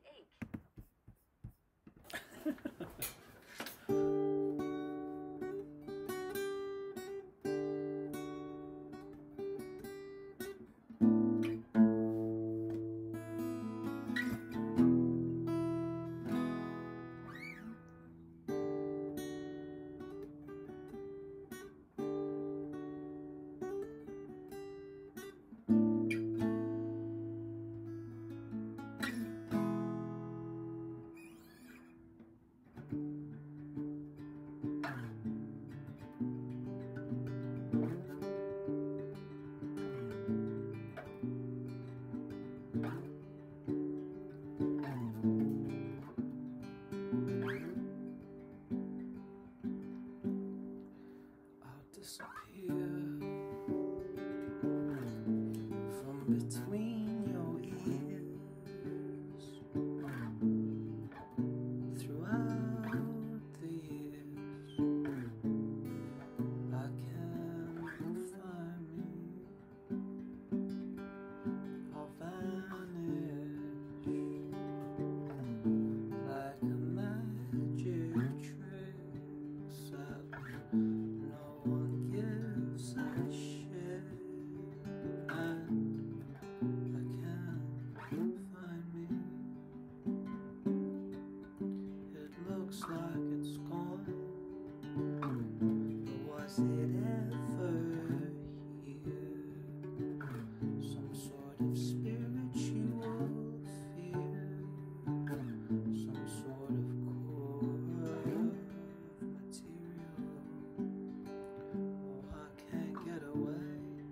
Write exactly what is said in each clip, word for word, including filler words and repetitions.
ache. I'll disappear from between your ears throughout the years. I can't find me. I'll vanish like a magic trick that no one gives a shit, and I can't find me. It looks like it's gone, but was it ever here? Some sort of spiritual fear, some sort of core of material. Oh, I can't get away,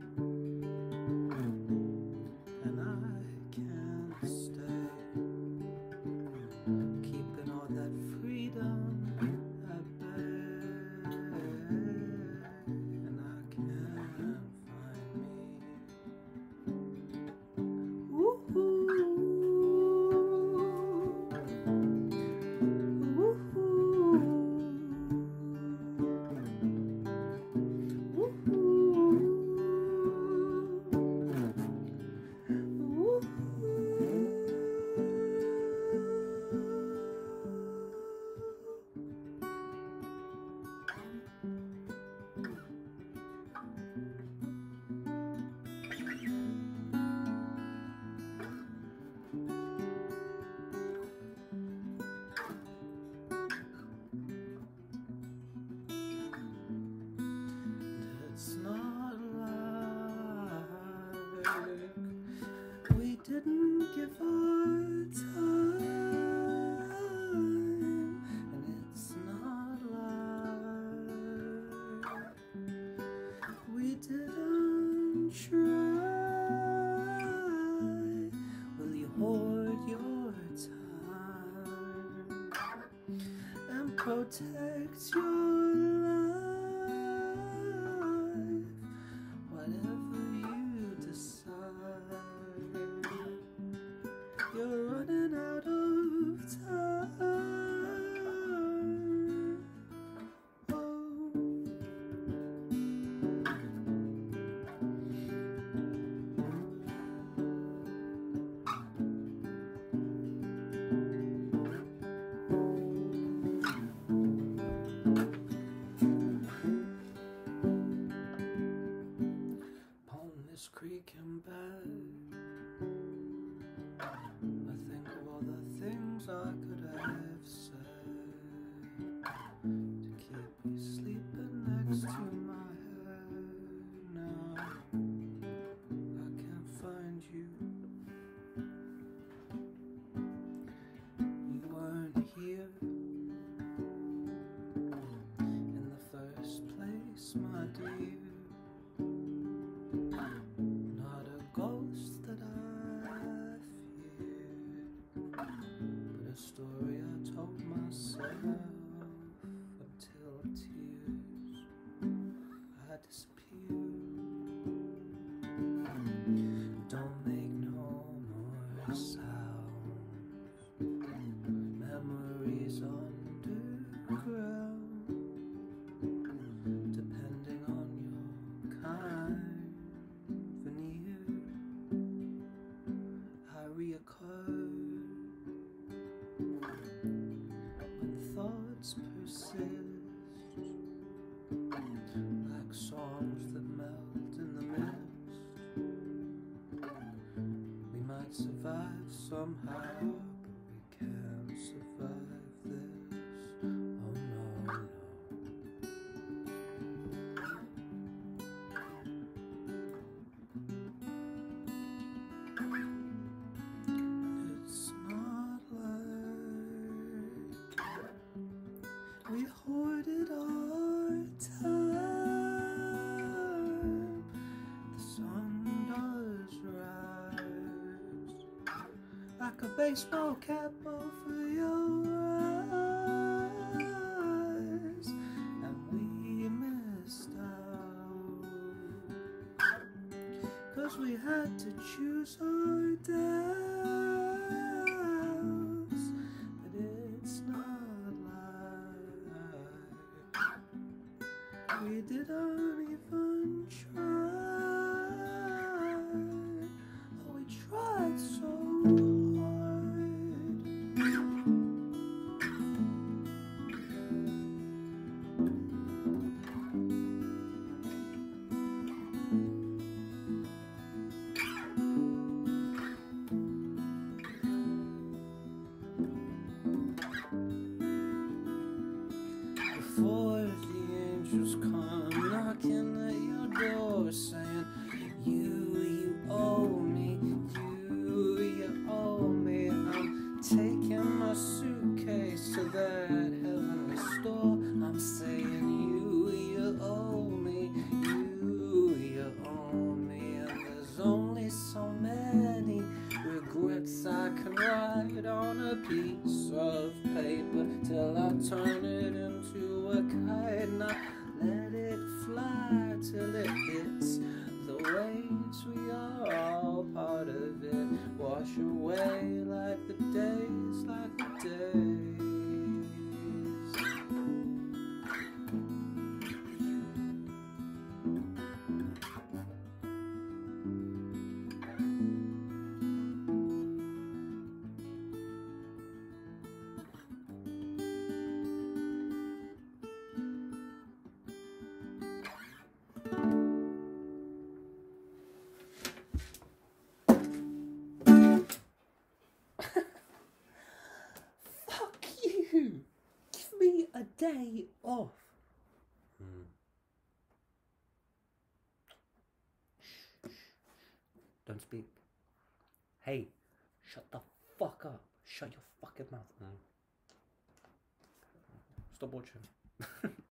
and I can't stay, keeping all that freedom at bay, and I can't find me. Woo-hoo. It's not like we didn't give our time, and it's not like we didn't try. Will you hoard your time and protect your life? Whatever you decide, you're running out of time. Oh. This creaking bed, I think of all the things I could have said to keep you sleeping next to my head. Now I can't find you. You weren't here in the first place, my dear. Not a ghost that I feared, but a story I told myself until tears I disappeared. Don't make no more sounds. Memories underground, depending on your kind veneer. I reoccur survive somehow, but we can't survive this. Oh no, no. It's not like we hoarded our time. The sun does rise like a baseball cap over your eyes, and we missed out, 'cause we had to choose our doubts. But it's not like we didn't even try. Oh, we tried so hard. Before the angels come knocking at your door saying, you, you owe me, you, you owe me. I'm taking my suitcase to that heavenly store. I'm saying, you, you owe me, you, you owe me. And there's only so many regrets I can write on a piece of paper till I turn it into a kite, and I let it fly till it hits the waves. We are all part of it. Wash away like the days, like the days. Fuck you! Give me a day off. Hmm. Don't speak. Hey, shut the fuck up. Shut your fucking mouth. Hmm. Stop watching.